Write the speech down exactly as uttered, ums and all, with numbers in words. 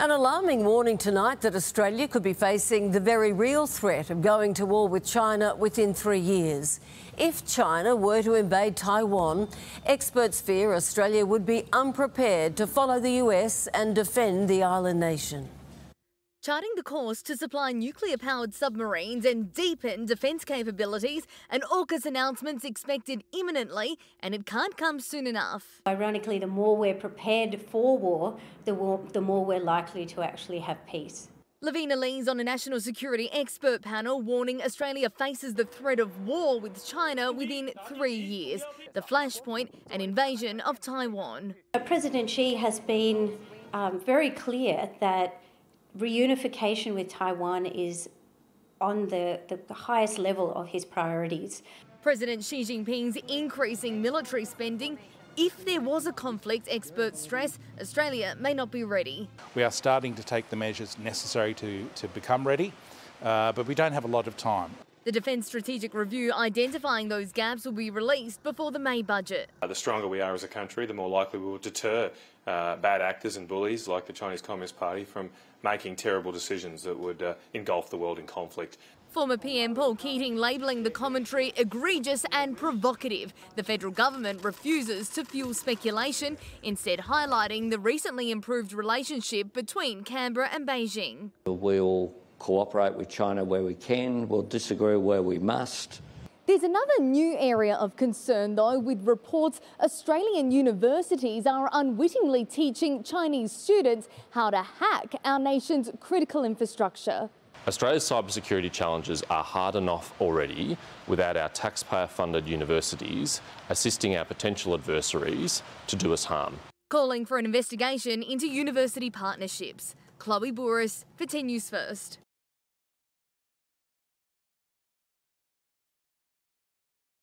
An alarming warning tonight that Australia could be facing the very real threat of going to war with China within three years. If China were to invade Taiwan, experts fear Australia would be unprepared to follow the U S and defend the island nation. Charting the course to supply nuclear-powered submarines and deepen defence capabilities, an AUKUS announcement's expected imminently, and it can't come soon enough. Ironically, the more we're prepared for war, the more, the more we're likely to actually have peace. Lavina Lee's on a national security expert panel warning Australia faces the threat of war with China within three years. The flashpoint, an invasion of Taiwan. President Xi has been um, very clear that reunification with Taiwan is on the, the, the highest level of his priorities. President Xi Jinping's increasing military spending. If there was a conflict, experts stress Australia may not be ready. We are starting to take the measures necessary to, to become ready, uh, but we don't have a lot of time. The Defence Strategic Review identifying those gaps will be released before the May budget. Uh, the stronger we are as a country, the more likely we will deter uh, bad actors and bullies like the Chinese Communist Party from making terrible decisions that would uh, engulf the world in conflict. Former P M Paul Keating labelling the commentary egregious and provocative. The federal government refuses to fuel speculation, instead highlighting the recently improved relationship between Canberra and Beijing. We'll cooperate with China where we can, we'll disagree where we must. There's another new area of concern, though, with reports Australian universities are unwittingly teaching Chinese students how to hack our nation's critical infrastructure. Australia's cybersecurity challenges are hard enough already without our taxpayer-funded universities assisting our potential adversaries to do us harm. Calling for an investigation into university partnerships. Chloe Bouris for ten News First.